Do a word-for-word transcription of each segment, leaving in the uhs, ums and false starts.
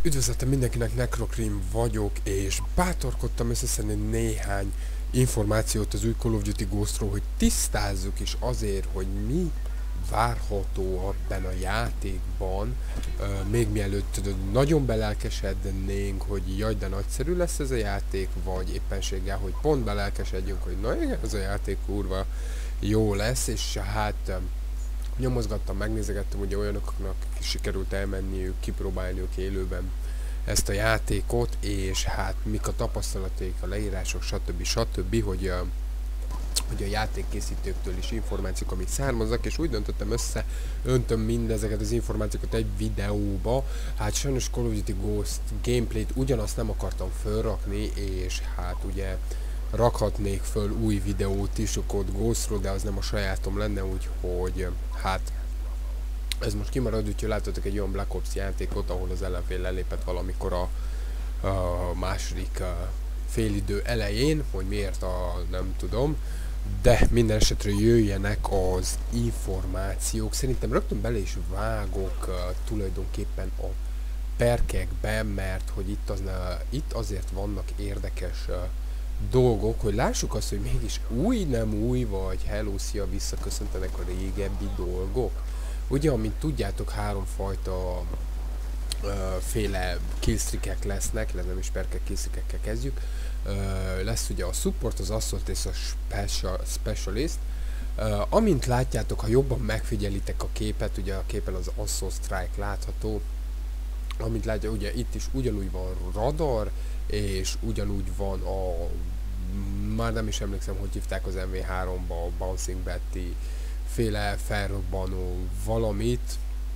Üdvözletem mindenkinek, Necrocream vagyok, és bátorkodtam összeszedni néhány információt az új Call of Duty Ghostról, hogy tisztázzuk is azért, hogy mi várható ebben a játékban, uh, még mielőtt tudod, nagyon belelkesednénk, hogy jaj, de nagyszerű lesz ez a játék, vagy éppenséggel, hogy pont belelkesedjünk, hogy na igen, ez a játék kurva jó lesz, és hát nyomozgattam, megnézegettem, ugye olyanoknak sikerült elmenniük, kipróbálniuk élőben ezt a játékot, és hát mik a tapasztalaték, a leírások, stb. stb., hogy a, hogy a játékkészítőktől is információk, amik származnak, és úgy döntöttem össze, öntöm mindezeket az információkat egy videóba. Hát sajnos Call of Duty Ghost gameplayt ugyanazt nem akartam fölrakni, és hát ugye rakhatnék föl új videót is a Code Ghostról, de az nem a sajátom lenne, úgyhogy hát ez most kimarad, úgyhogy láttatok egy olyan Black Ops játékot, ahol az ellenfél lelépett valamikor a, a második a félidő elején, hogy miért a nem tudom, de minden esetre jöjjenek az információk. Szerintem rögtön bele is vágok uh, tulajdonképpen a perkekbe, mert hogy itt, az, uh, itt azért vannak érdekes uh, dolgok, hogy lássuk azt, hogy mégis új, nem új, vagy hello, szia, visszaköszöntenek a régebbi dolgok. Ugye, amint tudjátok, háromfajta uh, féle killstreakek lesznek, le nem is perkek, killstreakekkel kezdjük. Uh, lesz ugye a support, az assault és a special, specialist. Uh, amint látjátok, ha jobban megfigyelitek a képet, ugye a képen az assault strike látható, amint látja, ugye itt is ugyanúgy van radar, és ugyanúgy van a, már nem is emlékszem, hogy hívták az em vé háromba, a Bouncing Betty féle felrobbanó valamit,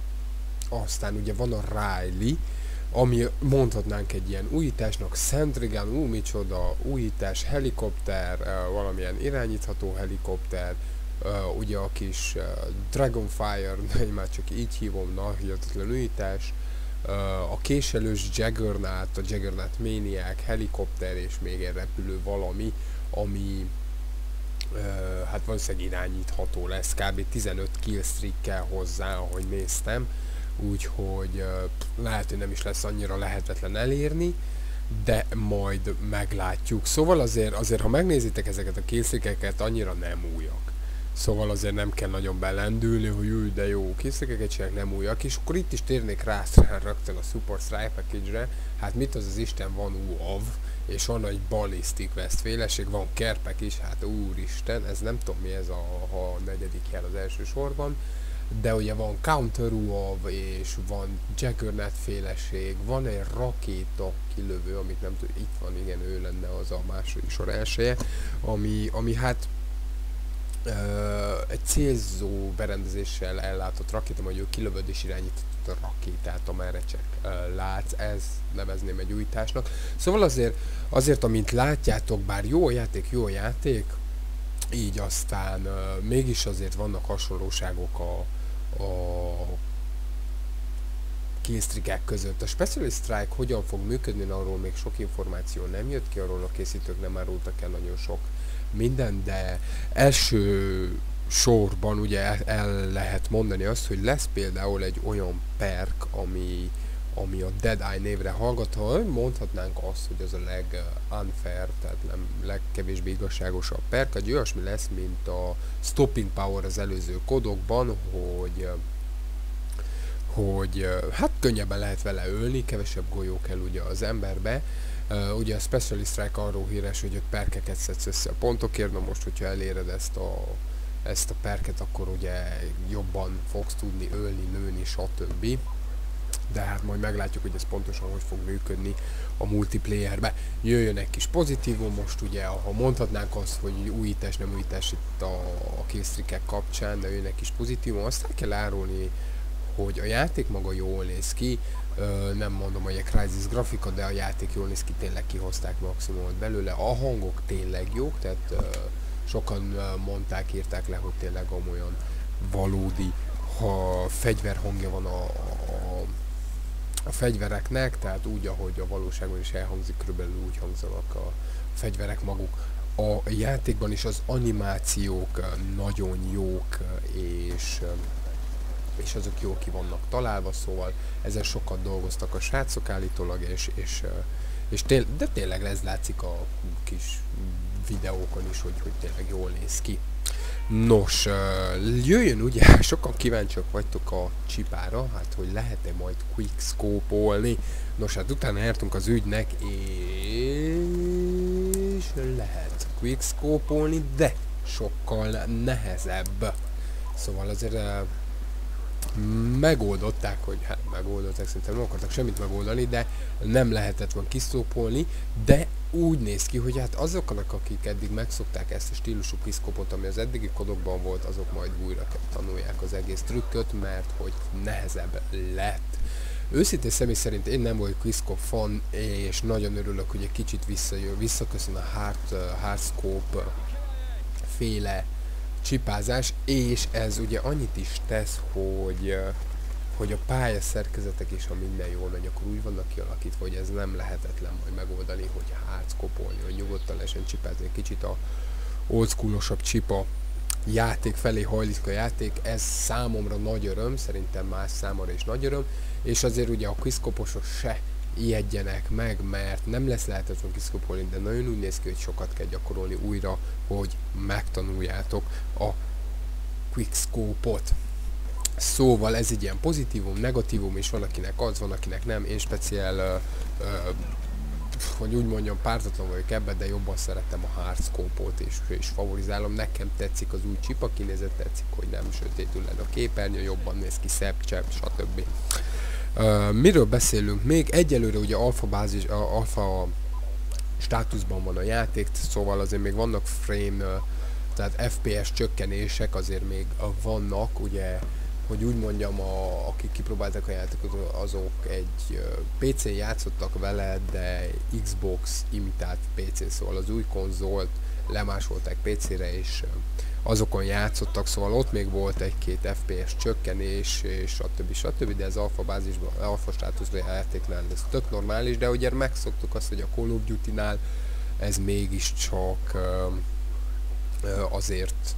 aztán ugye van a Riley, ami mondhatnánk egy ilyen újításnak, Sentrygun, ú, micsoda, újítás, helikopter, uh, valamilyen irányítható helikopter, uh, ugye a kis uh, Dragonfire, én már csak így hívom, na, hihetetlen újítás, uh, a késelős Juggernaut, a Juggernaut Maniac, helikopter és még egy repülő valami, ami Uh, hát valószínűleg irányítható lesz, kb. tizenöt killstreak-kel hozzá, ahogy néztem, úgyhogy uh, lehet, hogy nem is lesz annyira lehetetlen elérni, de majd meglátjuk. Szóval azért, azért ha megnézitek ezeket a killstreak-eket, annyira nem újak. Szóval azért nem kell nagyon belendülni, hogy új, de jó killstreak-eket csinálják, nem újak, és akkor itt is térnék rá rögtön a Support Strike Package-re. Hát mit az az Isten, van u á vé, és van egy Ballistic Vest féleség, van kerpek is, hát úristen, ez nem tudom mi ez a, a negyedik jel az első sorban, de ugye van Counter u á vé, és van Juggernaut féleség, van egy rakéta kilövő, amit nem tudom, itt van, igen, ő lenne az a második sor elsője, ami, ami hát Uh, egy célzó berendezéssel ellátott rakéta, vagy ő kilövöd és irányított a rakétát, amerre csak uh, látsz, ez nevezném egy újításnak. Szóval azért, azért, amint látjátok, bár jó a játék, jó a játék, így aztán uh, mégis azért vannak hasonlóságok a, a killstreakek között. A Specialist Strike hogyan fog működni, arról még sok információ nem jött ki, arról a készítők nem árultak el nagyon sok minden, de első sorban ugye el, el lehet mondani azt, hogy lesz például egy olyan perk, ami, ami a Dead Eye névre hallgatva, mondhatnánk azt, hogy az a leg-unfair, tehát nem legkevésbé igazságosabb perk, egy olyasmi lesz, mint a Stopping Power az előző kodokban, hogy hogy hát könnyebben lehet vele ölni, kevesebb golyó kell ugye az emberbe. Uh, ugye a Specialist Strike arról híres, hogy öt perkeket szedsz össze a pontokért, na most, hogyha eléred ezt a, ezt a perket, akkor ugye jobban fogsz tudni ölni, lőni, stb. De hát majd meglátjuk, hogy ez pontosan hogy fog működni a multiplayerbe. Jöjjön egy kis pozitívum, most ugye, ha mondhatnánk azt, hogy újítás, nem újítás itt a, a killstreakek kapcsán, de jöjjön egy kis pozitívum, azt el kell árulni, hogy a játék maga jól néz ki, uh, nem mondom, hogy egy Crysis grafika, de a játék jól néz ki, tényleg kihozták maximumot belőle, a hangok tényleg jók, tehát uh, sokan uh, mondták, írták le, hogy tényleg olyan valódi, ha fegyverhangja van a, a, a fegyvereknek, tehát úgy, ahogy a valóságban is elhangzik, körülbelül úgy hangzanak a fegyverek maguk. A játékban is az animációk uh, nagyon jók, uh, és uh, és azok jól ki vannak találva, szóval ezen sokat dolgoztak a srácok állítólag, és, és, és tél, de tényleg ez látszik a kis videókon is, hogy, hogy tényleg jól néz ki. Nos, jöjjön ugye, sokan kíváncsiak vagytok a csipára, hát hogy lehet-e majd quickscope-olni. Nos, hát utána jártunk az ügynek, és lehet quickscope-olni, de sokkal nehezebb. Szóval azért uh, megoldották, hogy hát megoldották, szerintem nem akartak semmit megoldani, de nem lehetett van kiszkópolni, de úgy néz ki, hogy hát azoknak, akik eddig megszokták ezt a stílusú quickscope-ot, ami az eddigi kodokban volt, azok majd újra tanulják az egész trükköt, mert hogy nehezebb lett. Őszintén személy szerint én nem vagyok quickscope fan, és nagyon örülök, hogy egy kicsit visszajön, visszaköszön a hard, uh, hardscope féle csipázás, és ez ugye annyit is tesz, hogy, uh, hogy a pályaszerkezetek is, ha minden jól megy, akkor úgy vannak kialakítva, hogy ez nem lehetetlen majd megoldani, hogy hardscope-olni, hogy nyugodtan lehessen csipázni. Egy kicsit a oldschoolosabb csipa játék felé hajlik a játék, ez számomra nagy öröm, szerintem más számára is nagy öröm, és azért ugye a quickscope-osok se ijedjenek meg, mert nem lesz lehetetlen quickscope-olni, de nagyon úgy néz ki, hogy sokat kell gyakorolni újra, hogy megtanuljátok a quickscope-ot. Szóval ez egy ilyen pozitívum, negatívum, és van akinek az, van akinek nem, én speciál, uh, uh, hogy úgy mondjam, pártatlan vagyok ebben, de jobban szeretem a hardscope-ot, és, és favorizálom. Nekem tetszik az új csipa kinézet, tetszik, hogy nem sötétül le a képernyő, jobban néz ki, szebb, csepp, stb. Uh, miről beszélünk még? Egyelőre ugye alfa bázis, uh, alfa státuszban van a játék, szóval azért még vannak frame, uh, tehát ef pé es csökkenések azért még vannak, ugye, hogy úgy mondjam, a, akik kipróbálták a játékot, azok egy uh, pé cén játszottak vele, de Xbox imitált pé cén, szóval az új konzolt lemásolták pé cére, és uh, azokon játszottak, szóval ott még volt egy-két ef pé es csökkenés, és stb. stb. De ez alfa bázisban, alfa státuszban a játéknál ez tök normális, de ugye megszoktuk azt, hogy a Call of Duty-nál ez mégiscsak uh, uh, azért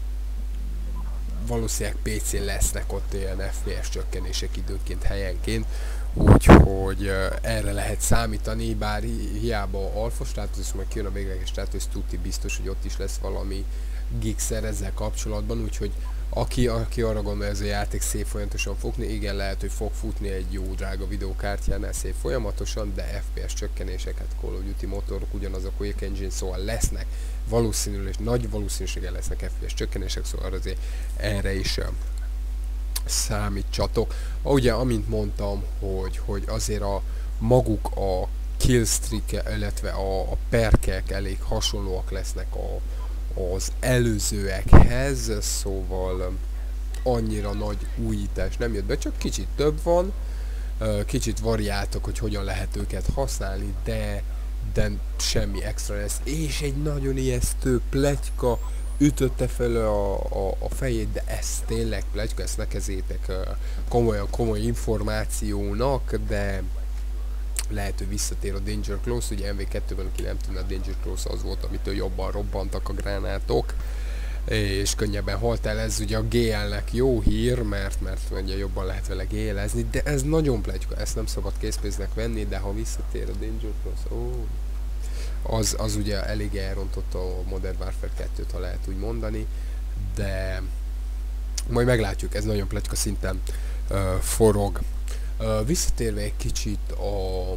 valószínűleg pé cén lesznek ott ilyen ef pé es csökkenések időnként, helyenként, úgyhogy uh, erre lehet számítani, bár hi hiába alfa státusz, meg kijön a végleges státusz, tuti biztos, hogy ott is lesz valami gigszer ezzel kapcsolatban, úgyhogy aki, aki arra gondol, ez a játék szép folyamatosan fogni, igen, lehet, hogy fog futni egy jó drága videókártyánál szép folyamatosan, de ef pé es csökkenéseket, Call of Duty motorok, ugyanazok a Quake Engine, szóval lesznek, valószínűleg, és nagy valószínűséggel lesznek ef pé es csökkenések, szóval azért erre is uh, számítsatok. Ugye, amint mondtam, hogy, hogy azért a maguk a killstreak, illetve a, a perkek elég hasonlóak lesznek a az előzőekhez, szóval annyira nagy újítás nem jött be, csak kicsit több van, kicsit variáltak, hogy hogyan lehet őket használni, de, de semmi extra lesz, és egy nagyon ijesztő pletyka ütötte fel a, a, a fejét, de ez tényleg pletyka, ezt ne kezétek komolyan komoly információnak, de lehet, hogy visszatér a Danger Close, ugye em vé kettőben, aki nem tudna, a Danger Close az volt, amitől jobban robbantak a gránátok, és könnyebben halt el. Ez ugye a gé el-nek jó hír, mert, mert ugye jobban lehet vele gé elezni, de ez nagyon pletyka, ezt nem szabad készpénznek venni, de ha visszatér a Danger Close, ó, az, az ugye elég elrontott a Modern Warfare kettőt, ha lehet úgy mondani, de majd meglátjuk, ez nagyon pletyka szinten uh, forog. Uh, visszatérve egy kicsit a,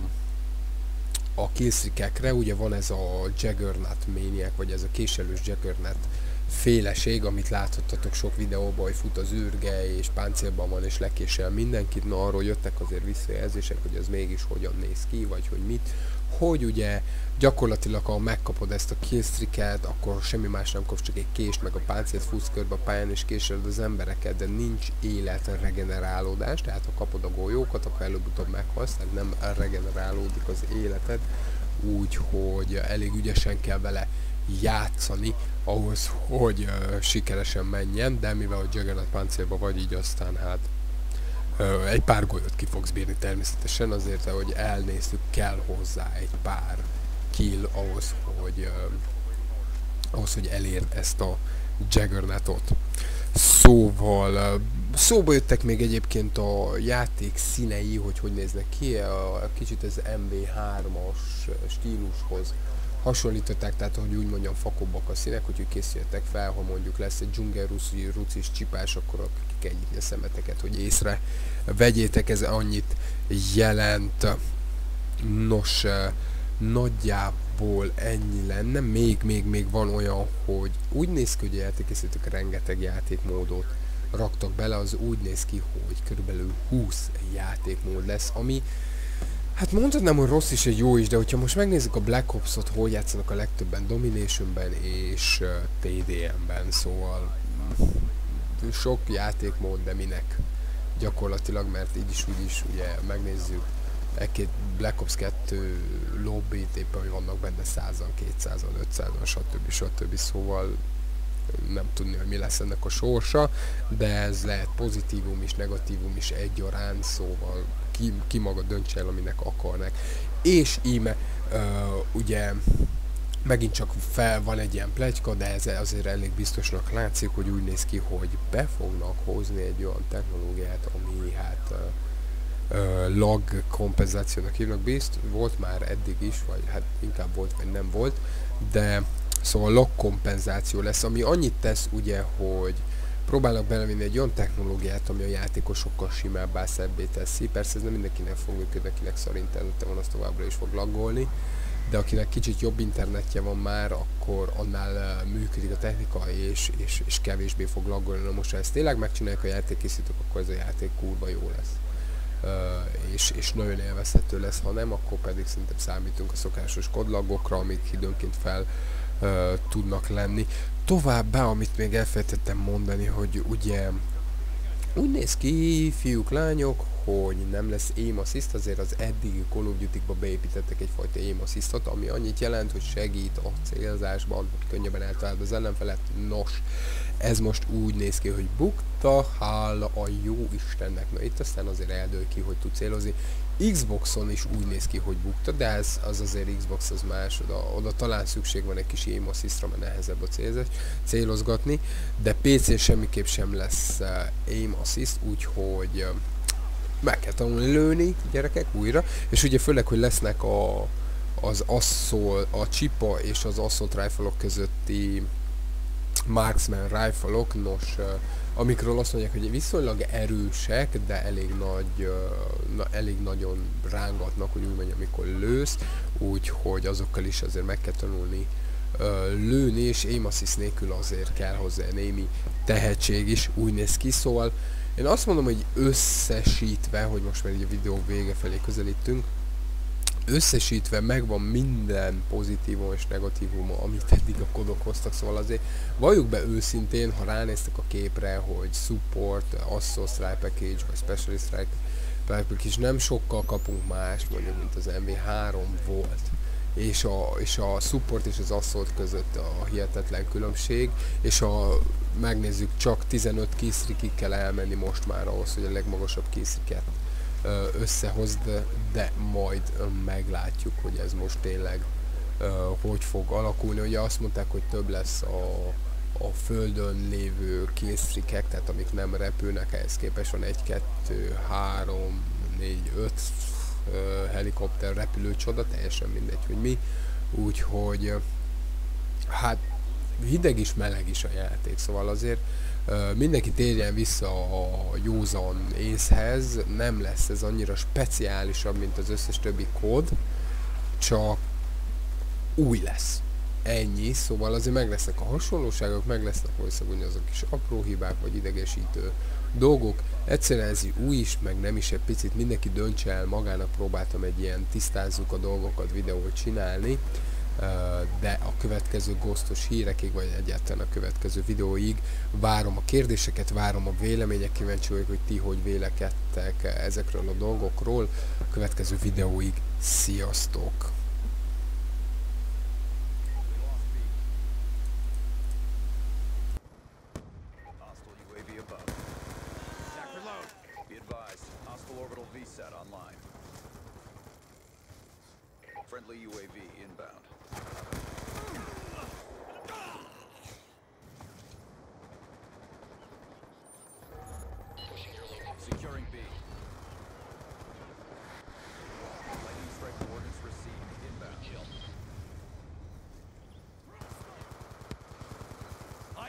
a killstreakekre, ugye van ez a Juggernaut Maniac, vagy ez a késelős Juggernaut féleség, amit láthattatok sok videóban, hogy fut az űrge, és páncélban van, és lekésel mindenkit. Na, arról jöttek azért visszajelzések, hogy ez mégis hogyan néz ki, vagy hogy mit. Hogy ugye gyakorlatilag, ha megkapod ezt a killstreaket, akkor semmi más nem kapsz, csak egy kést, meg a páncélt, futsz körbe a pályán, és késeled az embereket, de nincs életregenerálódás, tehát ha kapod a golyókat, akkor előbb-utóbb meghalsz, tehát nem regenerálódik az életed, úgyhogy elég ügyesen kell vele játszani ahhoz, hogy uh, sikeresen menjen, de mivel a Juggernaut páncélba vagy, így aztán hát uh, egy pár golyót ki fogsz bírni természetesen, azért, hogy elnéztük, kell hozzá egy pár kill ahhoz, hogy uh, ahhoz, hogy elérd ezt a Juggernautot. Szóval szóba jöttek még egyébként a játék színei, hogy hogy néznek ki, a, kicsit az em bé hármas stílushoz hasonlították, tehát hogy úgy mondjam fakobbak a színek, úgyhogy készüljetek fel, ha mondjuk lesz egy dzsungelruci rucis csipás, akkor ki kell nyitni a szemeteket, hogy észre vegyétek, ez annyit jelent. Nos, nagyjából ennyi lenne, még, még, még van olyan, hogy úgy néz ki, hogy a játékészítők rengeteg játékmódot raktak bele, az úgy néz ki, hogy körülbelül húsz játékmód lesz, ami hát mondhatnám, hogy rossz is, egy jó is, de hogyha most megnézzük a Black Ops-ot, hol játszanak a legtöbben Dominationben és uh, té dé em-ben, szóval mm, sok játékmód, de minek gyakorlatilag, mert így is úgy is ugye megnézzük, egy-két Black Ops kettő lobbit éppen, hogy vannak benne százan, kétszázan, ötszázan, stb. stb. Szóval nem tudni, hogy mi lesz ennek a sorsa, de ez lehet pozitívum is, negatívum is egyaránt, szóval ki, ki maga döntse el, aminek akarnak. És íme uh, ugye megint csak fel van egy ilyen pletyka, de ez azért elég biztosnak látszik, hogy úgy néz ki, hogy be fognak hozni egy olyan technológiát, ami hát uh, uh, lag kompenzációnak hívnak, bizt, volt már eddig is, vagy hát inkább volt, vagy nem volt, de szóval lag kompenzáció lesz, ami annyit tesz ugye, hogy próbálnak belevinni egy olyan technológiát, ami a játékosokkal simábbá, szebbé teszi. Persze ez nem mindenkinek fog működni, akinek szar internete van, az továbbra is fog laggolni, de akinek kicsit jobb internetje van már, akkor annál uh, működik a technika, és, és, és kevésbé fog laggolni. Na most, ha ezt tényleg megcsinálják a játékkészítők, akkor ez a játék kurva jó lesz. Uh, és, és nagyon élvezhető lesz, ha nem, akkor pedig szerintem számítunk a szokásos kodlagokra, amik időnként fel uh, tudnak lenni. Továbbá, amit még elfelejtettem mondani, hogy ugye úgy néz ki, fiúk, lányok, hogy nem lesz aim assist, azért az eddigi Call of Duty-ba beépítettek egyfajta aim assistot, ami annyit jelent, hogy segít a célzásban, hogy könnyebben eltalálod az ellenfelet. Nos, ez most úgy néz ki, hogy bukta, hála a jó Istennek. Na itt aztán azért eldől ki, hogy tud célozni. Xboxon is úgy néz ki, hogy bukta, de ez az azért Xbox az más, oda, oda talán szükség van egy kis aim assistra, mert nehezebb a célzás, célozgatni, de pé cén semmiképp sem lesz uh, aim assist, úgyhogy uh, meg kell tanulni lőni, gyerekek, újra, és ugye főleg, hogy lesznek a, az asszol, a csipa és az assault rifle-ok közötti marksman rifle-ok, nos, uh, amikről azt mondják, hogy viszonylag erősek, de elég nagy, uh, na, elég nagyon rángatnak, hogy úgy mondjam, amikor lősz, úgyhogy azokkal is azért meg kell tanulni uh, lőni, és aim assist nélkül azért kell hozzá némi tehetség is, úgy néz ki, szóval én azt mondom, hogy összesítve, hogy most már így a videó vége felé közelítünk, összesítve megvan minden pozitívum és negatívum, amit eddig a kodok hoztak, szóval azért valljuk be őszintén, ha ránéztek a képre, hogy support, assault strike package, vagy specialist strike package, és nem sokkal kapunk más, mondjuk, mint az em vé három volt, és a, és a support és az assault között a hihetetlen különbség, és ha megnézzük, csak tizenöt killstreakig kell elmenni most már ahhoz, hogy a legmagasabb killstreaket összehozd, de majd meglátjuk, hogy ez most tényleg uh, hogy fog alakulni. Ugye azt mondták, hogy több lesz a, a földön lévő killstreakek, tehát amik nem repülnek, ehhez képest van egy, kettő, három, négy, öt uh, helikopter repülőcsoda, teljesen mindegy, hogy mi. Úgyhogy uh, hát hideg is, meleg is a játék, szóval azért Uh, mindenki térjen vissza a józan észhez, nem lesz ez annyira speciálisabb, mint az összes többi kód, csak új lesz. Ennyi, szóval azért meg lesznek a hasonlóságok, meg lesznek valószínűleg azok kis apró hibák, vagy idegesítő dolgok. Egyszerűen ez új is, meg nem is egy picit, mindenki döntse el magának, próbáltam egy ilyen tisztázzuk a dolgokat videót csinálni, de a következő ghostos hírekig, vagy egyáltalán a következő videóig várom a kérdéseket, várom a vélemények, kíváncsi vagyok, hogy ti hogy vélekedtek ezekről a dolgokról. A következő videóig sziasztok! Friendly U A V inbound.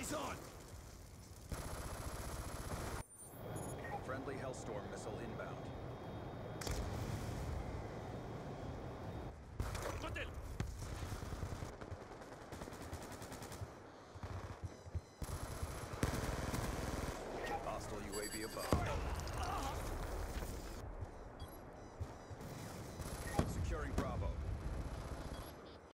Eyes on! Friendly Hellstorm missile inbound. قتل! Hostile U A V above.